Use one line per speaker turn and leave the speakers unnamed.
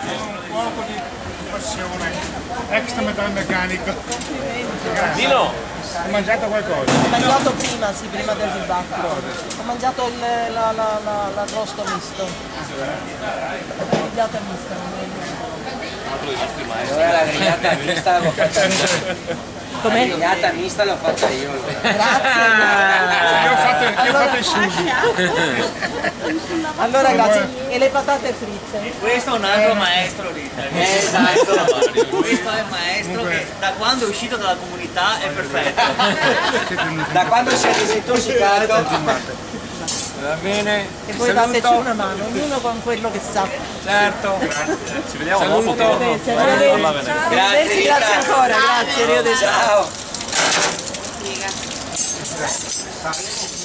Un poco di passione, extra metalmeccanico.
Dino!
Ho mangiato qualcosa?
Ho mangiato prima, sì, prima del dibattito. Ho mangiato l'arrosto misto. Grigliata mista.
Allora la grigliata mista l'ho fatta io.
Come?
La grigliata mista l'ho fatta io.
Grazie.
Io ho fatto il sushi.
Allora grazie. E le patate fritte.
Questo è un altro maestro lì.
Esatto.
Questo è il maestro che da quando è uscito dalla comunità è perfetto.
Da quando si è disintossicato.
Va bene.
E voi dateci una mano, ognuno con quello che sa.
Certo.
Ci vediamo dopo.
Arrivederci, arrivederci. Arrivederci, grazie ancora, grazie, arrivederci.
Ciao.